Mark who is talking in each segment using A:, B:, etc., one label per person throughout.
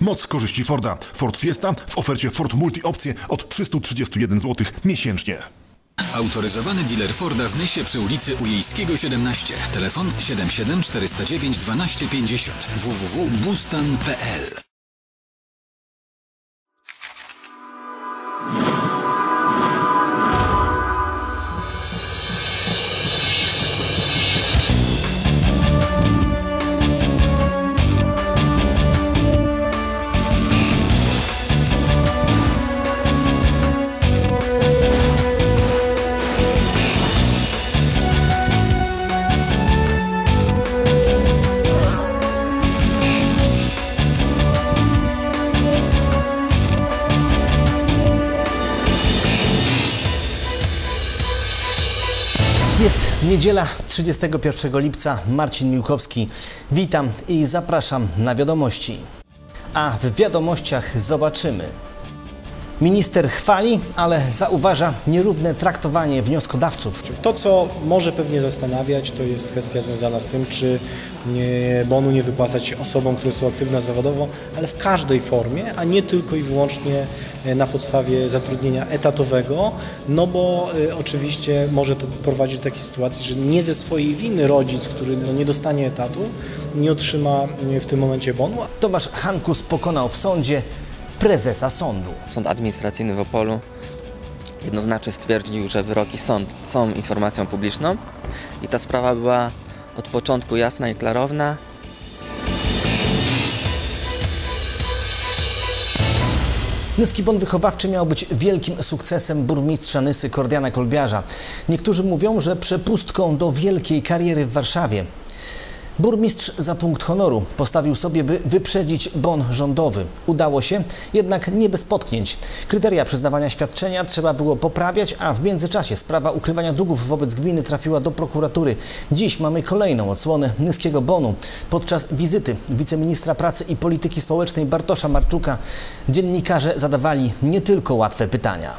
A: Moc korzyści Forda. Ford Fiesta w ofercie Ford Multi Opcje od 331 zł miesięcznie.
B: Autoryzowany dealer Forda w Nysie przy ulicy Ujejskiego 17. Telefon 77 409 1250. www.bustan.pl.
C: Jest niedziela 31 lipca, Marcin Miłkowski. Witam i zapraszam na wiadomości. A w wiadomościach zobaczymy. Minister chwali, ale zauważa nierówne traktowanie wnioskodawców.
D: To, co może pewnie zastanawiać, to jest kwestia związana z tym, czy bonu nie wypłacać osobom, które są aktywne zawodowo, ale w każdej formie, a nie tylko i wyłącznie na podstawie zatrudnienia etatowego, no bo oczywiście może to prowadzić do takiej sytuacji, że nie ze swojej winy rodzic, który nie dostanie etatu, nie otrzyma w tym momencie bonu.
C: Tomasz Hankus pokonał w sądzie prezesa sądu.
E: Sąd administracyjny w Opolu jednoznacznie stwierdził, że wyroki są informacją publiczną i ta sprawa była od początku jasna i klarowna.
C: Nyski Bon Wychowawczy miał być wielkim sukcesem burmistrza Nysy Kordiana Kolbiarza. Niektórzy mówią, że przepustką do wielkiej kariery w Warszawie. Burmistrz za punkt honoru postawił sobie, by wyprzedzić bon rządowy. Udało się, jednak nie bez potknięć. Kryteria przyznawania świadczenia trzeba było poprawiać, a w międzyczasie sprawa ukrywania długów wobec gminy trafiła do prokuratury. Dziś mamy kolejną odsłonę niskiego bonu. Podczas wizyty wiceministra pracy i polityki społecznej Bartosza Marczuka dziennikarze zadawali nie tylko łatwe pytania.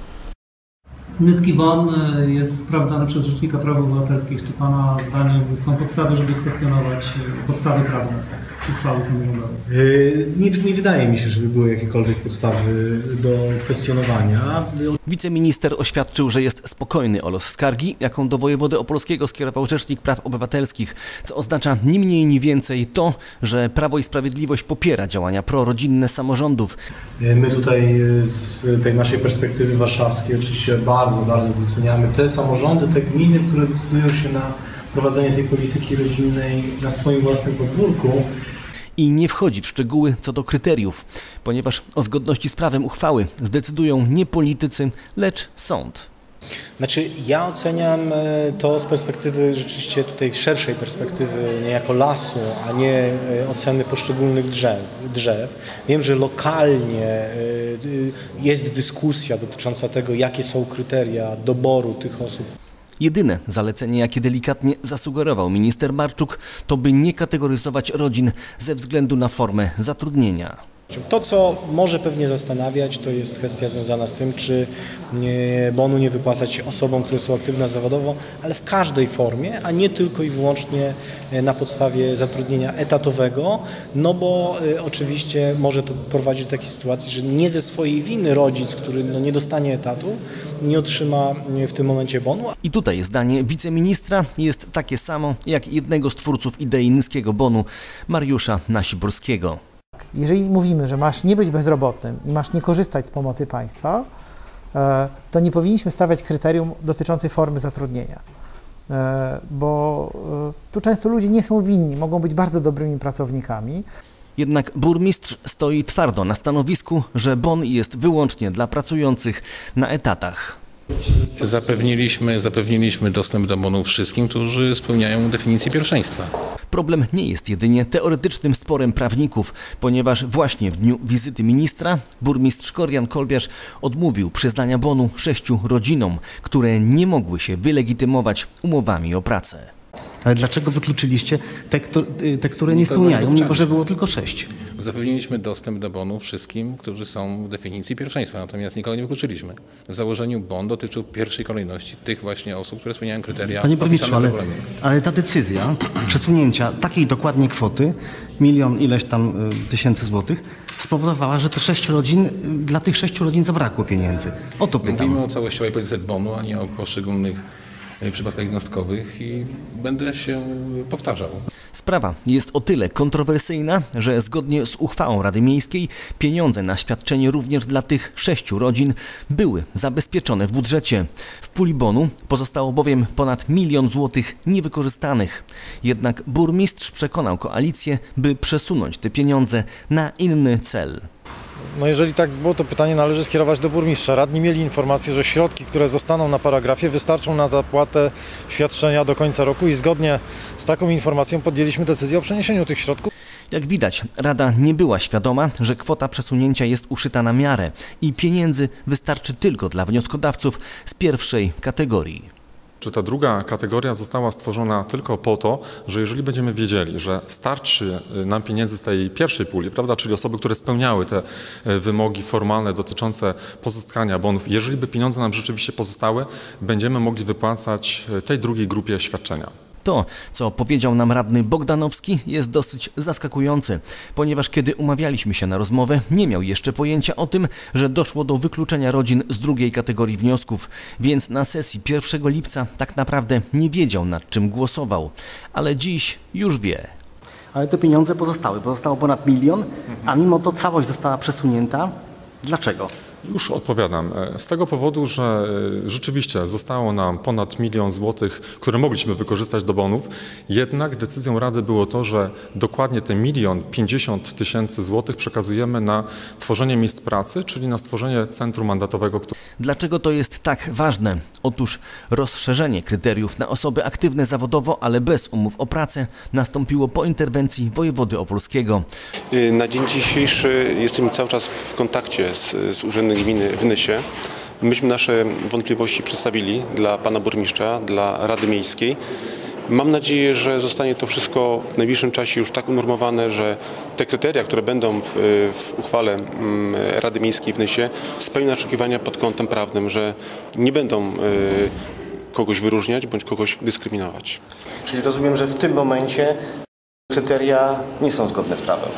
F: Niski bon jest sprawdzany przez Rzecznika Praw Obywatelskich. Czy Pana zdaniem są podstawy, żeby kwestionować podstawy prawne uchwały samorządowej?
D: Nie wydaje mi się, żeby były jakiekolwiek podstawy do kwestionowania.
C: Wiceminister oświadczył, że jest spokojny o los skargi, jaką do wojewody opolskiego skierował Rzecznik Praw Obywatelskich, co oznacza ni mniej ni więcej to, że Prawo i Sprawiedliwość popiera działania prorodzinne samorządów.
D: My tutaj z tej naszej perspektywy warszawskiej oczywiście bardzo doceniamy te samorządy, te gminy, które decydują się na prowadzenie tej polityki rodzinnej na swoim własnym podwórku.
C: I nie wchodzi w szczegóły co do kryteriów, ponieważ o zgodności z prawem uchwały zdecydują nie politycy, lecz sąd.
D: Znaczy, ja oceniam to z perspektywy rzeczywiście tutaj szerszej perspektywy, niejako lasu, a nie oceny poszczególnych drzew. Wiem, że lokalnie jest dyskusja dotycząca tego, jakie są kryteria doboru tych osób.
C: Jedyne zalecenie, jakie delikatnie zasugerował minister Marczuk, to by nie kategoryzować rodzin ze względu na formę zatrudnienia.
D: To, co może pewnie zastanawiać, to jest kwestia związana z tym, czy bonu nie wypłacać osobom, które są aktywne zawodowo, ale w każdej formie, a nie tylko i wyłącznie na podstawie zatrudnienia etatowego, no bo oczywiście może to prowadzić do takiej sytuacji, że nie ze swojej winy rodzic, który nie dostanie etatu, nie otrzyma w tym momencie bonu.
C: I tutaj zdanie wiceministra jest takie samo jak jednego z twórców idei niskiego bonu, Mariusza Nasiborskiego.
G: Jeżeli mówimy, że masz nie być bezrobotnym i masz nie korzystać z pomocy państwa, to nie powinniśmy stawiać kryterium dotyczącej formy zatrudnienia, bo tu często ludzie nie są winni, mogą być bardzo dobrymi pracownikami.
C: Jednak burmistrz stoi twardo na stanowisku, że bon jest wyłącznie dla pracujących na etatach.
H: Zapewniliśmy dostęp do bonu wszystkim, którzy spełniają definicję pierwszeństwa.
C: Problem nie jest jedynie teoretycznym sporem prawników, ponieważ właśnie w dniu wizyty ministra burmistrz Kordian Kolbiarz odmówił przyznania bonu 6 rodzinom, które nie mogły się wylegitymować umowami o pracę.
I: Ale dlaczego wykluczyliście te, które nie spełniają, mimo że było tylko 6?
H: Zapewniliśmy dostęp do bonu wszystkim, którzy są w definicji pierwszeństwa, natomiast nikogo nie wykluczyliśmy. W założeniu bon dotyczył w pierwszej kolejności tych właśnie osób, które spełniają kryteria.
I: Panie burmistrzu, ale ta decyzja przesunięcia takiej dokładnie kwoty, 1 ileś tam tysięcy złotych, spowodowała, że te 6 rodzin, dla tych 6 rodzin zabrakło pieniędzy. O to pytam.
H: Mówimy o całościowej polityce bonu, a nie o poszczególnych przypadkach jednostkowych i będę się powtarzał.
C: Sprawa jest o tyle kontrowersyjna, że zgodnie z uchwałą Rady Miejskiej pieniądze na świadczenie również dla tych 6 rodzin były zabezpieczone w budżecie. W puli bonu pozostało bowiem ponad 1 000 000 złotych niewykorzystanych. Jednak burmistrz przekonał koalicję, by przesunąć te pieniądze na inny cel.
J: No jeżeli tak było, to pytanie należy skierować do burmistrza. Radni mieli informację, że środki, które zostaną na paragrafie, wystarczą na zapłatę świadczenia do końca roku i zgodnie z taką informacją podjęliśmy decyzję o przeniesieniu tych środków.
C: Jak widać, Rada nie była świadoma, że kwota przesunięcia jest uszyta na miarę i pieniędzy wystarczy tylko dla wnioskodawców z pierwszej kategorii.
K: Czy ta druga kategoria została stworzona tylko po to, że jeżeli będziemy wiedzieli, że starczy nam pieniędzy z tej pierwszej puli, prawda, czyli osoby, które spełniały te wymogi formalne dotyczące pozyskania bonów, jeżeli by pieniądze nam rzeczywiście pozostały, będziemy mogli wypłacać tej drugiej grupie świadczenia.
C: To, co powiedział nam radny Bogdanowski, jest dosyć zaskakujące, ponieważ kiedy umawialiśmy się na rozmowę, nie miał jeszcze pojęcia o tym, że doszło do wykluczenia rodzin z drugiej kategorii wniosków, więc na sesji 1 lipca tak naprawdę nie wiedział, nad czym głosował, ale dziś już wie.
I: Ale te pieniądze pozostało ponad 1 000 000, a mimo to całość została przesunięta. Dlaczego?
K: Już odpowiadam. Z tego powodu, że rzeczywiście zostało nam ponad 1 000 000 złotych, które mogliśmy wykorzystać do bonów, jednak decyzją Rady było to, że dokładnie te 1 050 000 złotych przekazujemy na tworzenie miejsc pracy, czyli na stworzenie centrum mandatowego.
C: Dlaczego to jest tak ważne? Otóż rozszerzenie kryteriów na osoby aktywne zawodowo, ale bez umów o pracę nastąpiło po interwencji wojewody opolskiego.
L: Na dzień dzisiejszy jesteśmy cały czas w kontakcie z Urzędem Gminy w Nysie. Myśmy nasze wątpliwości przedstawili dla pana burmistrza, dla Rady Miejskiej. Mam nadzieję, że zostanie to wszystko w najbliższym czasie już tak unormowane, że te kryteria, które będą w uchwale Rady Miejskiej w Nysie, spełnią oczekiwania pod kątem prawnym, że nie będą kogoś wyróżniać bądź kogoś dyskryminować.
I: Czyli rozumiem, że w tym momencie kryteria nie są zgodne z prawem.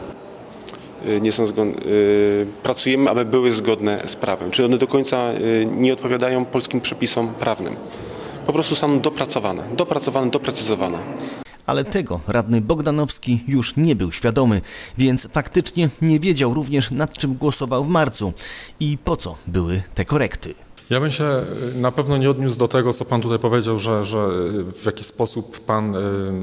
L: Nie są zgodne. Pracujemy, aby były zgodne z prawem. Czyli one do końca nie odpowiadają polskim przepisom prawnym. Po prostu są doprecyzowane.
C: Ale tego radny Bogdanowski już nie był świadomy, więc faktycznie nie wiedział również, nad czym głosował w marcu i po co były te korekty.
K: Ja bym się na pewno nie odniósł do tego, co pan tutaj powiedział, że w jakiś sposób pan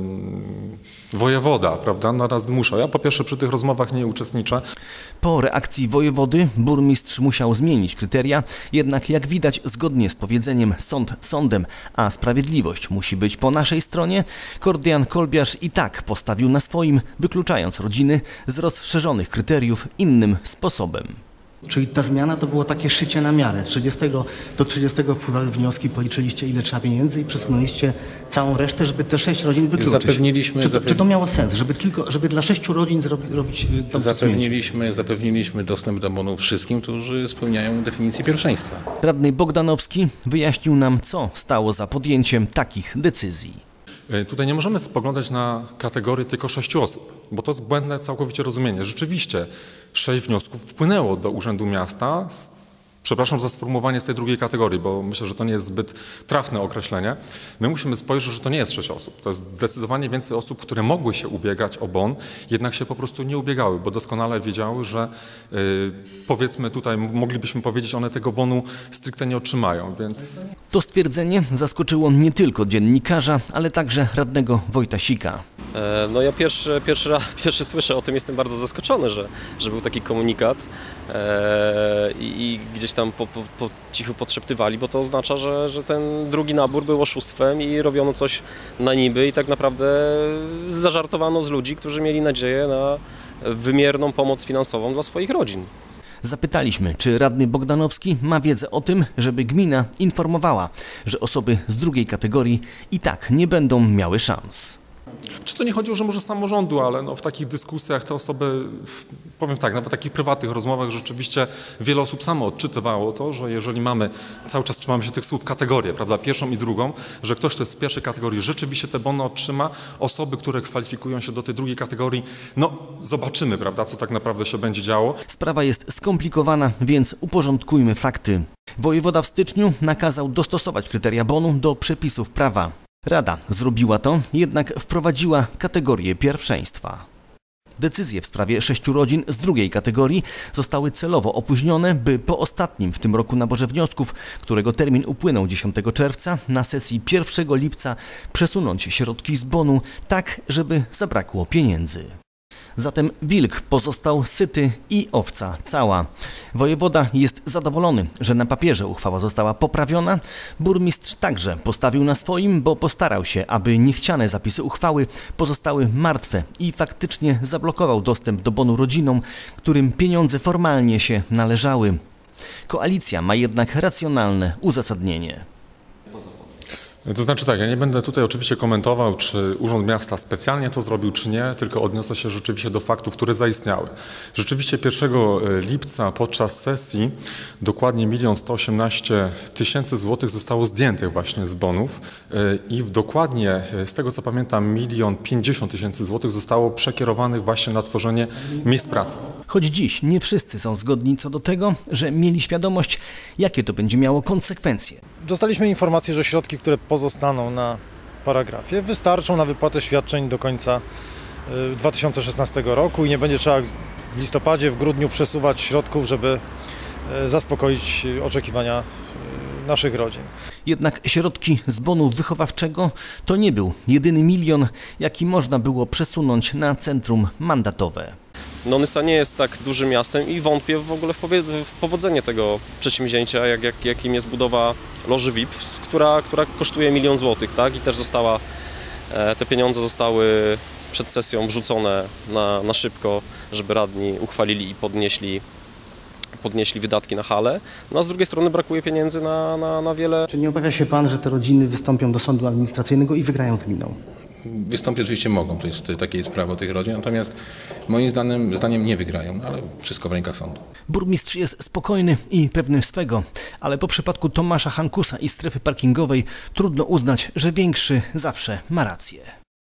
K: wojewoda, prawda, nas zmuszał. Ja po pierwsze przy tych rozmowach nie uczestniczę.
C: Po reakcji wojewody burmistrz musiał zmienić kryteria, jednak jak widać zgodnie z powiedzeniem sąd sądem, a sprawiedliwość musi być po naszej stronie, Kordian Kolbiarz i tak postawił na swoim, wykluczając rodziny z rozszerzonych kryteriów innym sposobem.
I: Czyli ta zmiana to było takie szycie na miarę. 30 do 30 wpływały wnioski, policzyliście ile trzeba pieniędzy i przesunęliście całą resztę, żeby te 6 rodzin wykluczyć. Czy to miało sens, żeby dla 6 rodzin robić to
H: Zapewniliśmy dostęp do bonów wszystkim, którzy spełniają definicję pierwszeństwa.
C: Radny Bogdanowski wyjaśnił nam, co stało za podjęciem takich decyzji.
K: Tutaj nie możemy spoglądać na kategorię tylko 6 osób, bo to jest błędne całkowicie rozumienie. Rzeczywiście 6 wniosków wpłynęło do Urzędu Miasta. Przepraszam za sformułowanie z tej drugiej kategorii, bo myślę, że to nie jest zbyt trafne określenie. My musimy spojrzeć, że to nie jest 6 osób. To jest zdecydowanie więcej osób, które mogły się ubiegać o bon, jednak się po prostu nie ubiegały, bo doskonale wiedziały, że powiedzmy tutaj, moglibyśmy powiedzieć, one tego bonu stricte nie otrzymają, więc...
C: To stwierdzenie zaskoczyło nie tylko dziennikarza, ale także radnego Wojta Sika.
M: No ja pierwszy słyszę o tym, jestem bardzo zaskoczony, że był taki komunikat i gdzieś tam po cichu podszeptywali, bo to oznacza, że ten drugi nabór był oszustwem i robiono coś na niby i tak naprawdę zażartowano z ludzi, którzy mieli nadzieję na wymierną pomoc finansową dla swoich rodzin.
C: Zapytaliśmy, czy radny Bogdanowski ma wiedzę o tym, żeby gmina informowała, że osoby z drugiej kategorii i tak nie będą miały szans.
K: Czy to nie chodziło, że może samorządu, ale w takich dyskusjach te osoby, powiem tak, nawet w takich prywatnych rozmowach rzeczywiście wiele osób samo odczytywało to, że jeżeli mamy, cały czas trzymamy się tych słów kategorie, prawda, pierwszą i drugą, że ktoś, kto jest z pierwszej kategorii rzeczywiście te bony otrzyma, osoby, które kwalifikują się do tej drugiej kategorii, zobaczymy, prawda, co tak naprawdę się będzie działo.
C: Sprawa jest skomplikowana, więc uporządkujmy fakty. Wojewoda w styczniu nakazał dostosować kryteria bonu do przepisów prawa. Rada zrobiła to, jednak wprowadziła kategorię pierwszeństwa. Decyzje w sprawie 6 rodzin z drugiej kategorii zostały celowo opóźnione, by po ostatnim w tym roku naborze wniosków, którego termin upłynął 10 czerwca, na sesji 1 lipca przesunąć środki z bonu tak, żeby zabrakło pieniędzy. Zatem wilk pozostał syty i owca cała. Wojewoda jest zadowolony, że na papierze uchwała została poprawiona. Burmistrz także postawił na swoim, bo postarał się, aby niechciane zapisy uchwały pozostały martwe i faktycznie zablokował dostęp do bonu rodzinom, którym pieniądze formalnie się należały. Koalicja ma jednak racjonalne uzasadnienie.
K: To znaczy tak, ja nie będę tutaj oczywiście komentował, czy Urząd Miasta specjalnie to zrobił, czy nie, tylko odniosę się rzeczywiście do faktów, które zaistniały. Rzeczywiście 1 lipca podczas sesji dokładnie 1 118 000 złotych zostało zdjętych właśnie z bonów i dokładnie, z tego co pamiętam, 1 050 000 złotych zostało przekierowanych właśnie na tworzenie miejsc pracy.
C: Choć dziś nie wszyscy są zgodni co do tego, że mieli świadomość, jakie to będzie miało konsekwencje.
J: Dostaliśmy informację, że środki, które pozostaną na paragrafie, wystarczą na wypłatę świadczeń do końca 2016 roku i nie będzie trzeba w listopadzie, w grudniu przesuwać środków, żeby zaspokoić oczekiwania naszych rodzin.
C: Jednak środki z bonu wychowawczego to nie był jedyny milion, jaki można było przesunąć na centrum mandatowe.
M: Nysa nie jest tak dużym miastem i wątpię w ogóle w powodzenie tego przedsięwzięcia, jakim jest budowa loży VIP, która kosztuje 1 000 000 złotych, tak? I też te pieniądze zostały przed sesją wrzucone na szybko, żeby radni uchwalili i podnieśli wydatki na halę, a z drugiej strony brakuje pieniędzy na wiele.
I: Czy nie obawia się Pan, że te rodziny wystąpią do sądu administracyjnego i wygrają z gminą?
H: Wystąpić oczywiście mogą, to jest takie prawo tych rodzin, natomiast moim zdaniem nie wygrają, ale wszystko w rękach sądu.
C: Burmistrz jest spokojny i pewny swego, ale po przypadku Tomasza Hankusa i strefy parkingowej trudno uznać, że większy zawsze ma rację.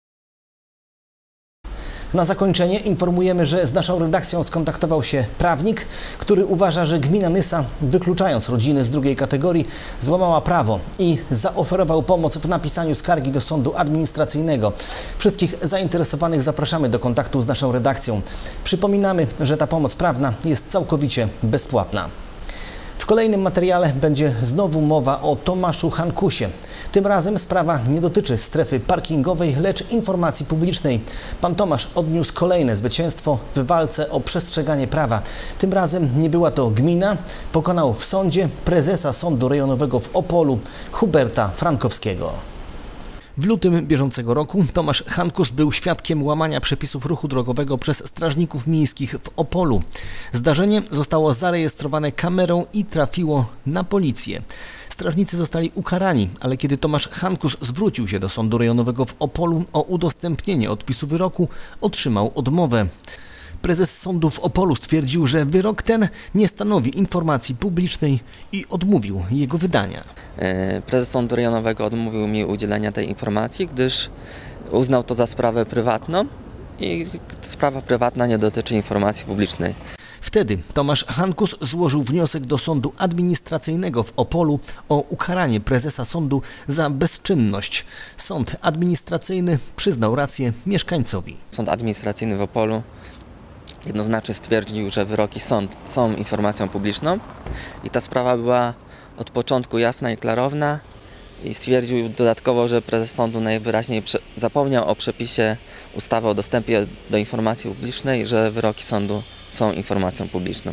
C: Na zakończenie informujemy, że z naszą redakcją skontaktował się prawnik, który uważa, że gmina Nysa, wykluczając rodziny z drugiej kategorii, złamała prawo i zaoferował pomoc w napisaniu skargi do sądu administracyjnego. Wszystkich zainteresowanych zapraszamy do kontaktu z naszą redakcją. Przypominamy, że ta pomoc prawna jest całkowicie bezpłatna. W kolejnym materiale będzie znowu mowa o Tomaszu Hankusie. Tym razem sprawa nie dotyczy strefy parkingowej, lecz informacji publicznej. Pan Tomasz odniósł kolejne zwycięstwo w walce o przestrzeganie prawa. Tym razem nie była to gmina, pokonał w sądzie prezesa Sądu Rejonowego w Opolu, Huberta Frankowskiego. W lutym bieżącego roku Tomasz Hankus był świadkiem łamania przepisów ruchu drogowego przez strażników miejskich w Opolu. Zdarzenie zostało zarejestrowane kamerą i trafiło na policję. Strażnicy zostali ukarani, ale kiedy Tomasz Hankus zwrócił się do Sądu Rejonowego w Opolu o udostępnienie odpisu wyroku, otrzymał odmowę. Prezes sądu w Opolu stwierdził, że wyrok ten nie stanowi informacji publicznej i odmówił jego wydania.
E: Prezes Sądu Rejonowego odmówił mi udzielenia tej informacji, gdyż uznał to za sprawę prywatną i sprawa prywatna nie dotyczy informacji publicznej.
C: Wtedy Tomasz Hankus złożył wniosek do Sądu Administracyjnego w Opolu o ukaranie prezesa sądu za bezczynność. Sąd administracyjny przyznał rację mieszkańcowi.
E: Sąd administracyjny w Opolu jednoznacznie stwierdził, że wyroki są informacją publiczną i ta sprawa była od początku jasna i klarowna i stwierdził dodatkowo, że prezes sądu najwyraźniej zapomniał o przepisie ustawy o dostępie do informacji publicznej, że wyroki sądu są informacją publiczną.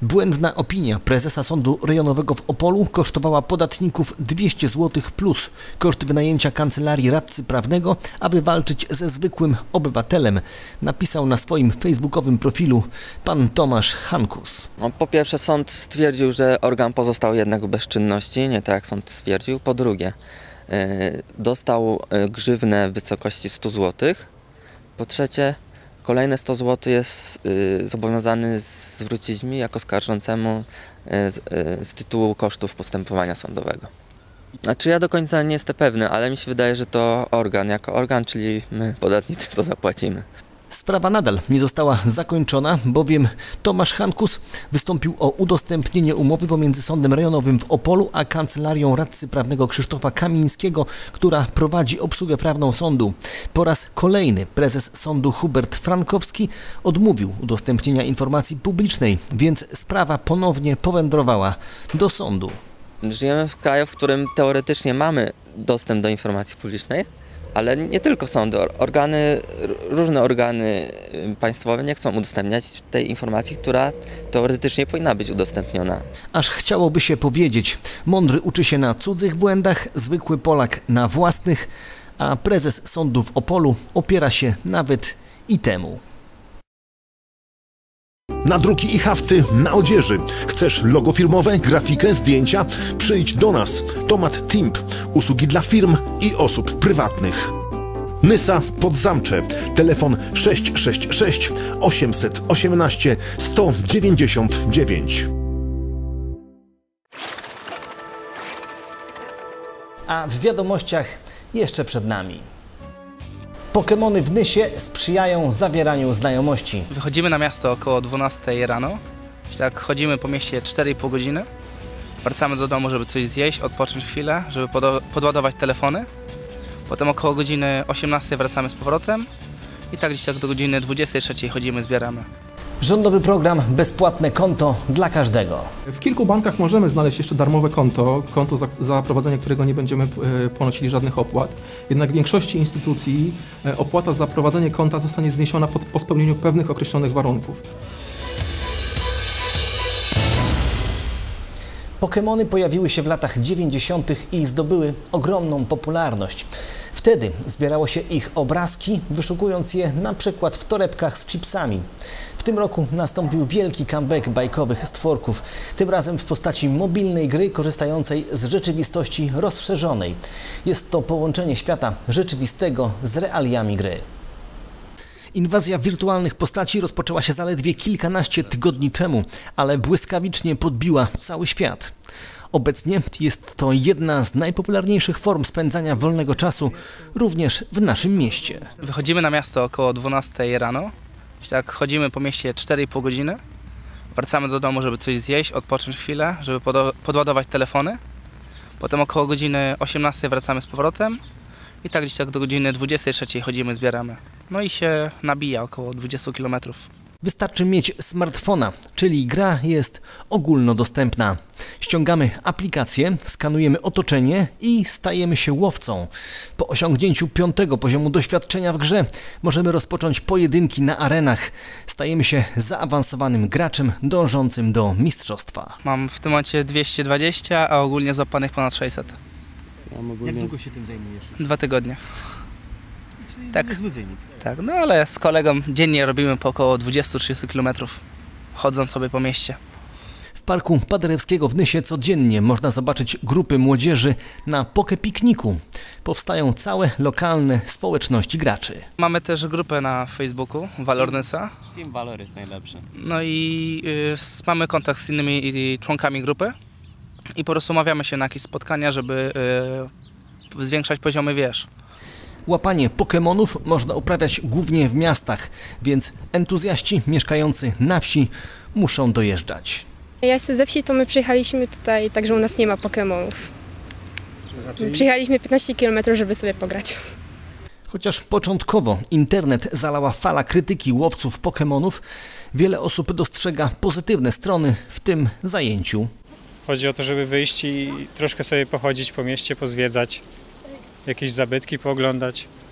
C: Błędna opinia prezesa Sądu Rejonowego w Opolu kosztowała podatników 200 zł plus koszt wynajęcia kancelarii radcy prawnego, aby walczyć ze zwykłym obywatelem, napisał na swoim facebookowym profilu pan Tomasz Hankus.
E: Po pierwsze, sąd stwierdził, że organ pozostał jednak w bezczynności, nie tak jak sąd stwierdził. Po drugie, dostał grzywnę w wysokości 100 zł. Po trzecie, kolejne 100 zł jest zobowiązany zwrócić mi jako skarżącemu z tytułu kosztów postępowania sądowego. Znaczy ja do końca nie jestem pewny, ale mi się wydaje, że to organ jako organ, czyli my podatnicy to zapłacimy.
C: Sprawa nadal nie została zakończona, bowiem Tomasz Hankus wystąpił o udostępnienie umowy pomiędzy Sądem Rejonowym w Opolu a Kancelarią Radcy Prawnego Krzysztofa Kamińskiego, która prowadzi obsługę prawną sądu. Po raz kolejny prezes sądu Hubert Frankowski odmówił udostępnienia informacji publicznej, więc sprawa ponownie powędrowała do sądu.
E: Żyjemy w kraju, w którym teoretycznie mamy dostęp do informacji publicznej, ale nie tylko sądy, różne organy państwowe nie chcą udostępniać tej informacji, która teoretycznie powinna być udostępniona.
C: Aż chciałoby się powiedzieć, mądry uczy się na cudzych błędach, zwykły Polak na własnych, a prezes sądu w Opolu opiera się nawet i temu.
A: Nadruki i hafty na odzieży. Chcesz logo firmowe, grafikę, zdjęcia? Przyjdź do nas. Tomat Timp. Usługi dla firm i osób prywatnych. Nysa Podzamcze. Telefon 666 818 199.
C: A w wiadomościach jeszcze przed nami. Pokemony w Nysie sprzyjają zawieraniu znajomości.
N: Wychodzimy na miasto około 12 rano. Tak chodzimy po mieście 4,5 godziny. Wracamy do domu, żeby coś zjeść, odpocząć chwilę, żeby podładować telefony. Potem około godziny 18 wracamy z powrotem. I tak gdzieś tak do godziny 23 chodzimy, zbieramy.
C: Rządowy program Bezpłatne konto dla każdego.
O: W kilku bankach możemy znaleźć jeszcze darmowe konto za prowadzenie którego nie będziemy ponosili żadnych opłat. Jednak w większości instytucji opłata za prowadzenie konta zostanie zniesiona po spełnieniu pewnych określonych warunków.
C: Pokemony pojawiły się w latach 90. i zdobyły ogromną popularność. Wtedy zbierało się ich obrazki, wyszukując je na przykład w torebkach z chipsami. W tym roku nastąpił wielki comeback bajkowych stworków, tym razem w postaci mobilnej gry korzystającej z rzeczywistości rozszerzonej. Jest to połączenie świata rzeczywistego z realiami gry. Inwazja wirtualnych postaci rozpoczęła się zaledwie kilkanaście tygodni temu, ale błyskawicznie podbiła cały świat. Obecnie jest to jedna z najpopularniejszych form spędzania wolnego czasu, również w naszym mieście.
N: Wychodzimy na miasto około 12 rano. Tak chodzimy po mieście 4,5 godziny. Wracamy do domu, żeby coś zjeść, odpocząć chwilę, żeby podładować telefony. Potem około godziny 18 wracamy z powrotem. I tak gdzieś tak do godziny 23 chodzimy, zbieramy. No i się nabija około 20 km.
C: Wystarczy mieć smartfona, czyli gra jest ogólnodostępna. Ściągamy aplikację, skanujemy otoczenie i stajemy się łowcą. Po osiągnięciu 5. poziomu doświadczenia w grze możemy rozpocząć pojedynki na arenach. Stajemy się zaawansowanym graczem dążącym do mistrzostwa.
N: Mam w tym momencie 220, a ogólnie złapanych ponad 600.
C: Jak długo się tym zajmujesz?
N: 2 tygodnie.
C: Czyli
N: tak.
C: Niezły wynik.
N: Tak, no ale z kolegą dziennie robimy po około 20-30 km, chodząc sobie po mieście.
C: W parku Paderewskiego w Nysie codziennie można zobaczyć grupy młodzieży na pokepikniku. Powstają całe lokalne społeczności graczy.
N: Mamy też grupę na Facebooku, Valor Nysa.
P: Team Valor jest najlepszy.
N: No i mamy kontakt z innymi członkami grupy i po prostu umawiamy się na jakieś spotkania, żeby zwiększać poziomy wież.
C: Łapanie Pokemonów można uprawiać głównie w miastach, więc entuzjaści mieszkający na wsi muszą dojeżdżać.
Q: Ja jestem ze wsi, to my przyjechaliśmy tutaj, także u nas nie ma Pokemonów. Przyjechaliśmy 15 km, żeby sobie pograć.
C: Chociaż początkowo internet zalała fala krytyki łowców Pokemonów, wiele osób dostrzega pozytywne strony w tym zajęciu.
R: Chodzi o to, żeby wyjść i troszkę sobie pochodzić po mieście, pozwiedzać, jakieś zabytki pooglądać.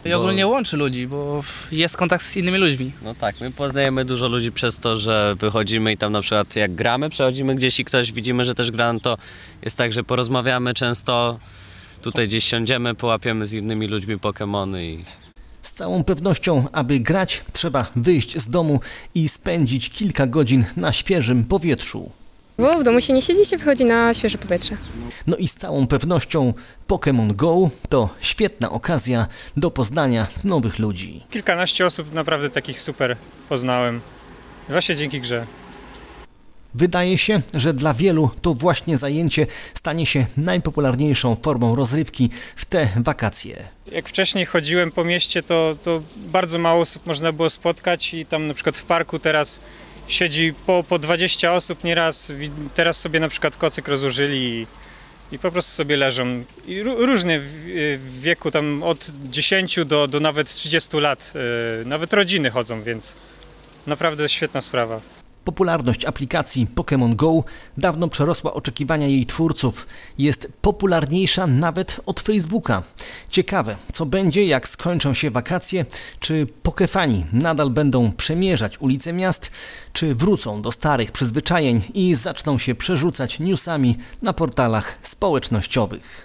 N: I ogólnie łączy ludzi, bo jest kontakt z innymi ludźmi.
P: No tak, my poznajemy dużo ludzi przez to, że wychodzimy i tam na przykład jak gramy, przechodzimy gdzieś i ktoś widzimy, że też gra, no to jest tak, że porozmawiamy często, tutaj gdzieś siądziemy, połapiemy z innymi ludźmi Pokemony i...
C: Z całą pewnością, aby grać, trzeba wyjść z domu i spędzić kilka godzin na świeżym powietrzu.
Q: Bo w domu się nie siedzi, się wychodzi na świeże powietrze.
C: No i z całą pewnością Pokémon Go to świetna okazja do poznania nowych ludzi.
R: Kilkanaście osób naprawdę takich super poznałem, właśnie dzięki grze.
C: Wydaje się, że dla wielu to właśnie zajęcie stanie się najpopularniejszą formą rozrywki w te wakacje.
R: Jak wcześniej chodziłem po mieście, to bardzo mało osób można było spotkać i tam na przykład w parku teraz siedzi po 20 osób nieraz, teraz sobie na przykład kocyk rozłożyli i po prostu sobie leżą. I różnie w wieku tam od 10 do nawet 30 lat, nawet rodziny chodzą, więc naprawdę świetna sprawa.
C: Popularność aplikacji Pokémon Go dawno przerosła oczekiwania jej twórców. Jest popularniejsza nawet od Facebooka. Ciekawe, co będzie, jak skończą się wakacje, czy pokefani nadal będą przemierzać ulice miast, czy wrócą do starych przyzwyczajeń i zaczną się przerzucać newsami na portalach społecznościowych.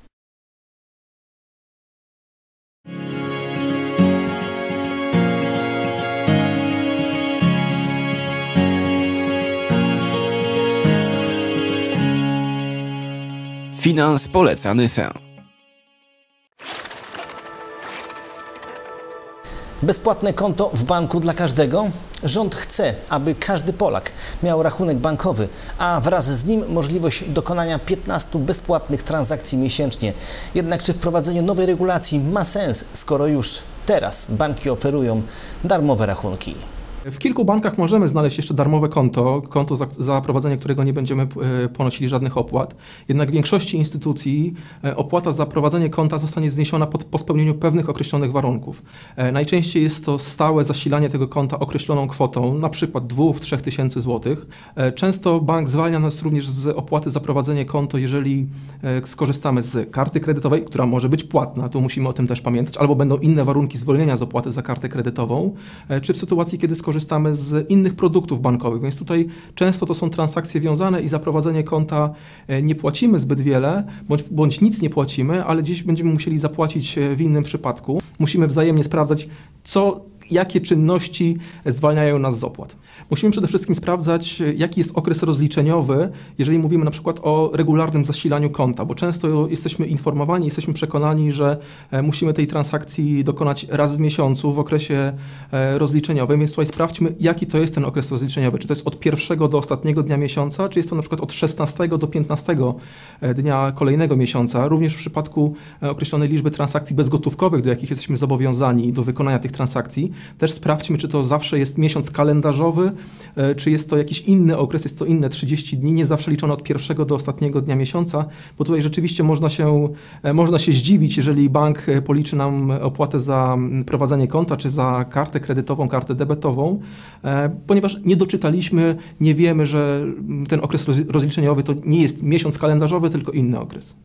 B: Finans poleca Nysę.
C: Bezpłatne konto w banku dla każdego? Rząd chce, aby każdy Polak miał rachunek bankowy, a wraz z nim możliwość dokonania 15 bezpłatnych transakcji miesięcznie. Jednak czy wprowadzenie nowej regulacji ma sens, skoro już teraz banki oferują darmowe rachunki?
O: W kilku bankach możemy znaleźć jeszcze darmowe konto za prowadzenie którego nie będziemy ponosili żadnych opłat. Jednak w większości instytucji opłata za prowadzenie konta zostanie zniesiona po spełnieniu pewnych określonych warunków. Najczęściej jest to stałe zasilanie tego konta określoną kwotą, na przykład 2–3 tysięcy złotych. Często bank zwalnia nas również z opłaty za prowadzenie konto, jeżeli skorzystamy z karty kredytowej, która może być płatna, tu musimy o tym też pamiętać, albo będą inne warunki zwolnienia z opłaty za kartę kredytową, czy w sytuacji, kiedy skorzystamy z innych produktów bankowych, więc tutaj często to są transakcje wiązane i za prowadzenie konta nie płacimy zbyt wiele, bądź nic nie płacimy, ale gdzieś będziemy musieli zapłacić w innym przypadku. Musimy wzajemnie sprawdzać, jakie czynności zwalniają nas z opłat. Musimy przede wszystkim sprawdzać, jaki jest okres rozliczeniowy, jeżeli mówimy na przykład o regularnym zasilaniu konta, bo często jesteśmy informowani, jesteśmy przekonani, że musimy tej transakcji dokonać raz w miesiącu w okresie rozliczeniowym, więc tutaj sprawdźmy, jaki to jest ten okres rozliczeniowy. Czy to jest od pierwszego do ostatniego dnia miesiąca, czy jest to na przykład od 16 do 15 dnia kolejnego miesiąca. Również w przypadku określonej liczby transakcji bezgotówkowych, do jakich jesteśmy zobowiązani do wykonania tych transakcji, też sprawdźmy, czy to zawsze jest miesiąc kalendarzowy, czy jest to jakiś inny okres, jest to inne 30 dni, nie zawsze liczone od pierwszego do ostatniego dnia miesiąca, bo tutaj rzeczywiście można się zdziwić, jeżeli bank policzy nam opłatę za prowadzenie konta, czy za kartę kredytową, kartę debetową, ponieważ nie doczytaliśmy, nie wiemy, że ten okres rozliczeniowy to nie jest miesiąc kalendarzowy, tylko inny okres.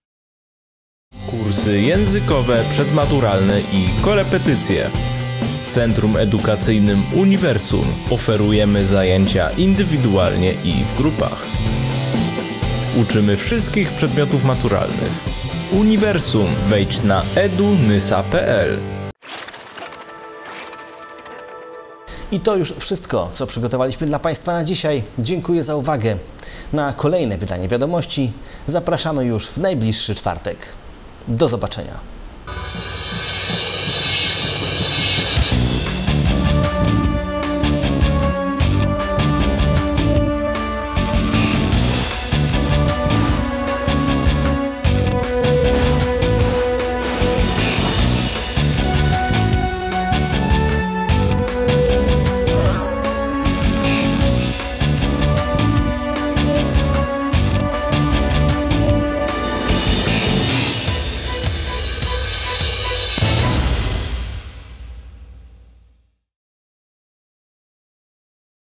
S: Kursy językowe, przedmaturalne i korepetycje. W Centrum Edukacyjnym Uniwersum oferujemy zajęcia indywidualnie i w grupach. Uczymy wszystkich przedmiotów maturalnych. Uniwersum. Wejdź na edunysa.pl.
C: I to już wszystko, co przygotowaliśmy dla Państwa na dzisiaj. Dziękuję za uwagę. Na kolejne wydanie wiadomości zapraszamy już w najbliższy czwartek. Do zobaczenia.